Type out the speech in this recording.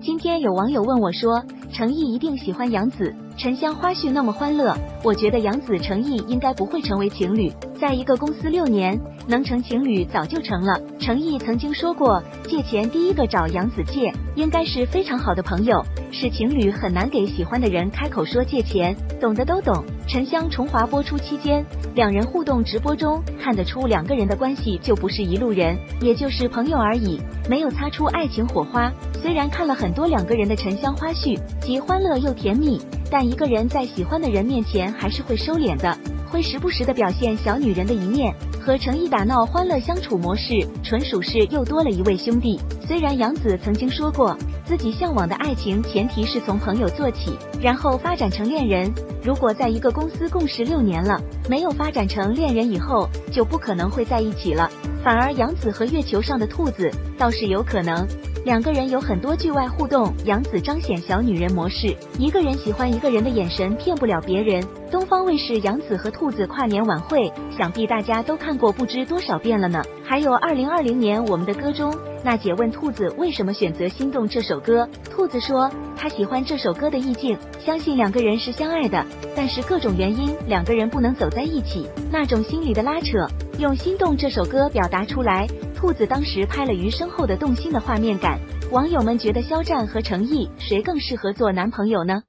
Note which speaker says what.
Speaker 1: 今天有网友问我说，程毅一定喜欢杨紫，沉香花絮那么欢乐，我觉得杨紫程毅应该不会成为情侣，在一个公司6年，能成情侣早就成了。程毅曾经说过，借钱第一个找杨紫借，应该是非常好的朋友，是情侣很难给喜欢的人开口说借钱，懂的都懂。Shenxiang Chong Hua播出期间，两人互动直播中看得出两个人的关系就不是一路人，也就是朋友而已，没有擦出爱情火花。虽然看了很多两个人的沉香花絮，既欢乐又甜蜜，但一个人在喜欢的人面前还是会收敛的，会时不时的表现小女人的一面。和程毅打闹欢乐相处模式，纯属是又多了一位兄弟。虽然杨紫曾经说过，自己向往的爱情前提是从朋友做起，然后发展成恋人。如果在一个公司共事6年了，没有发展成恋人以后，就不可能会在一起了。反而杨紫和月球上的兔子倒是有可能。两个人有很多剧外互动，杨紫彰显小女人模式，一个人喜欢一个人的眼神骗不了别人。东方卫视杨紫和兔子跨年晚会，想必大家都看过不知多少遍了呢。还有2020年我们的歌中，娜姐问兔子为什么选择《心动》这首歌，兔子说她喜欢这首歌的意境，相信两个人是相爱的，但是各种原因两个人不能走在一起，那种心里的拉扯，用《心动》这首歌表达出来。兔子当时拍了余生后的动心的画面感，网友们觉得肖战和程毅谁更适合做男朋友呢？